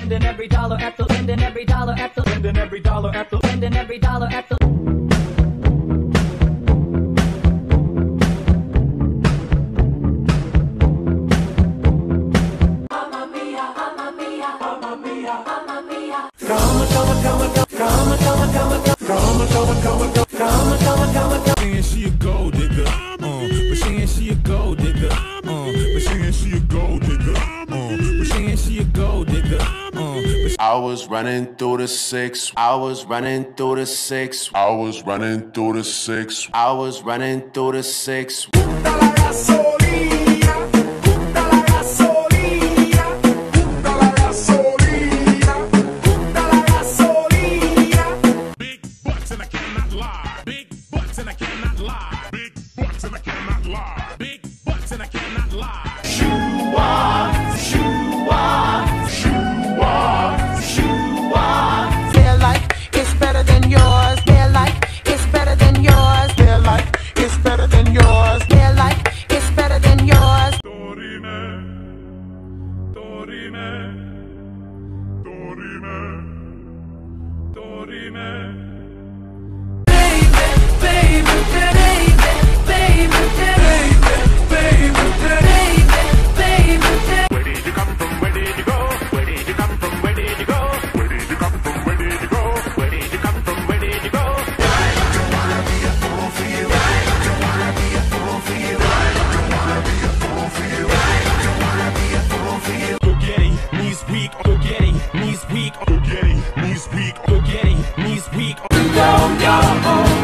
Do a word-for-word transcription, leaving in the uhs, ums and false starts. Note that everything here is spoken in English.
spending every dollar at the spending every dollar at the spending every dollar at the spending every dollar at the Saying she a gold digger, uh, but saying she a gold digger, uh, but saying she a gold digger, uh, but saying she a gold digger, uh, but I was running through the six. I was running through the six. I was running through the six. I was running through the six. knees weak, knees weak, knees weak.